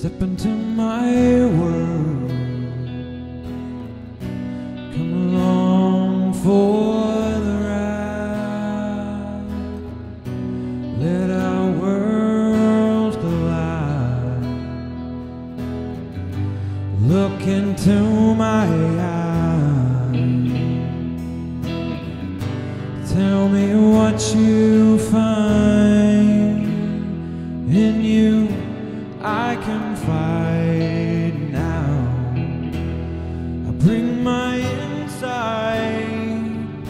Step into my world, come along for the ride. Let our worlds collide. Look into my eyes, tell me what you find in you. I can fight now. I bring my inside,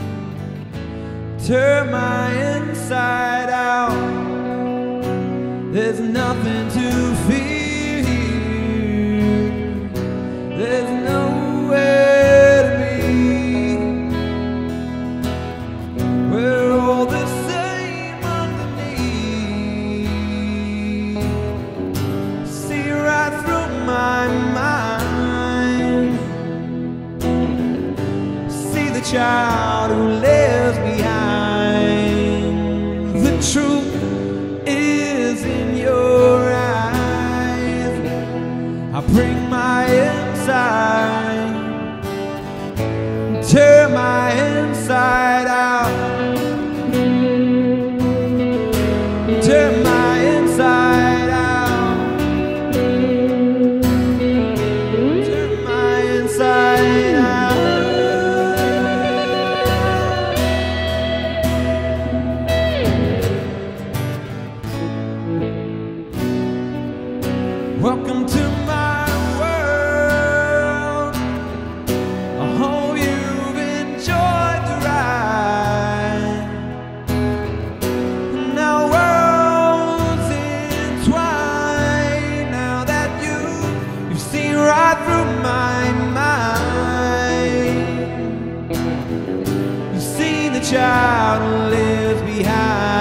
turn my inside out. There's nothing to fear here. There's nowhere to be. We're all the same underneath. See right through my mind. See the child who lives behind. The truth is in your eyes. I bring my inside, turn my inside out. Turn my inside out. Turn my inside out. Welcome to my world. I hope you've enjoyed the ride. Now worlds entwine. Now that you've seen right through my mind. You've seen the child who lives behind.